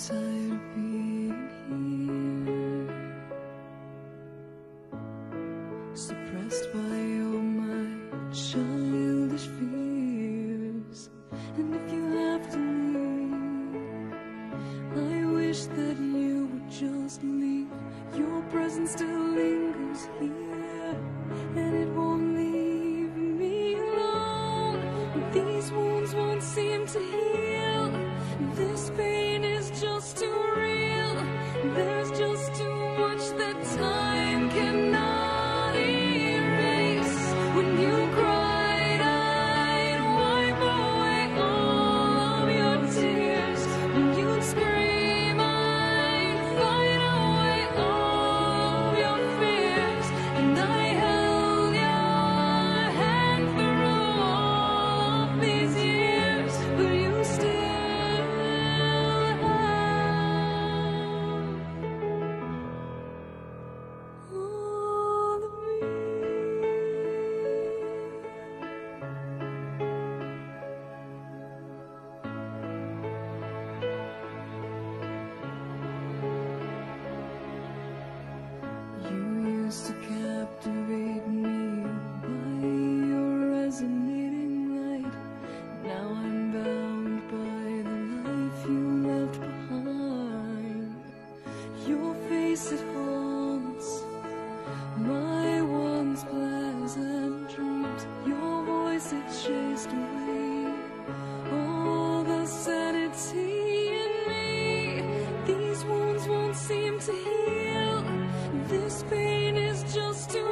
tired of being here, suppressed by all my childish fears. And if you have to leave, I wish that you would just leave. Your presence still lingers here, and it won't leave me alone. These wounds won't seem to heal. This pain is just too real. There's just too much that time cannot erase. When you cried, I'd wipe away all of your tears. When you'd scream, I'd fight away all of your fears. And I held your hand through all of these years, but you still used to captivate me by your resonating light. Now I'm bound by the life you left behind. Your face, it haunts my once pleasant dreams. Your voice, it chased away all the sanity in me. These wounds won't seem to heal. This pain is just too